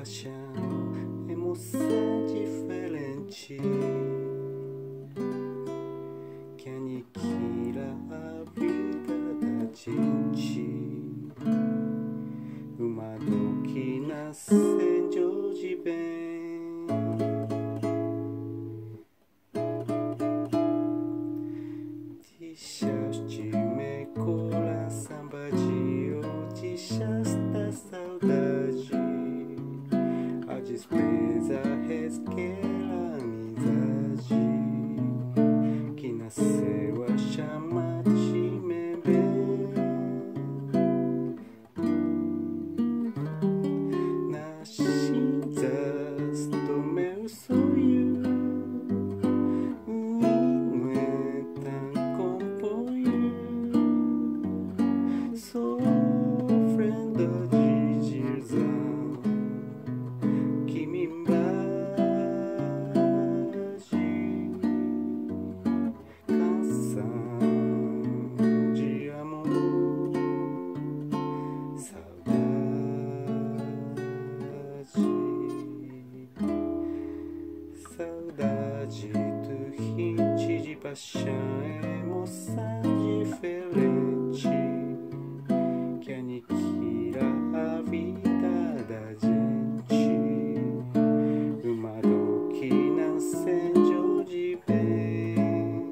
paixão é moça diferente que aniquila a vida da gente. Uma dor que nasce de hoje bem. Deixaste-me coração vadio, deixaste a saudade, a despesa resquela amizade que nasceu a chama de meu bem. Nas cinzas do meu sonho, o hino então componho, sofrendo de desilusão que me invade. Canção de amor, saudade do hit de paixão, emoção diferente que aniquila a vida da gente. Uma dor que não acende de bem.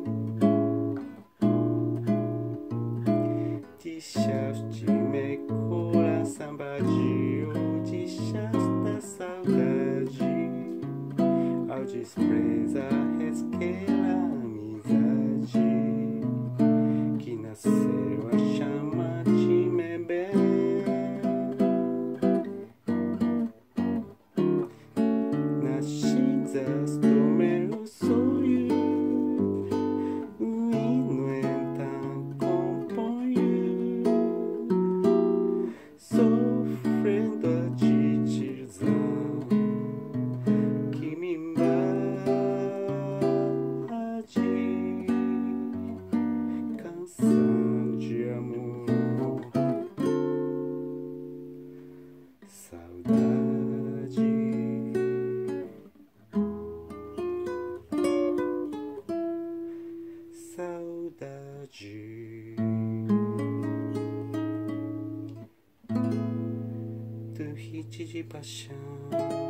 Deixaste-me coração vadio, deixaste a saudade, ao desprezar resquela amizade que nasceu a chama de meu bem. Nas cinzas do meu sonho, o hino então componho, sofrendo de desilusão que me invade. Canção de amor, saudade, saudade do hit de paixão.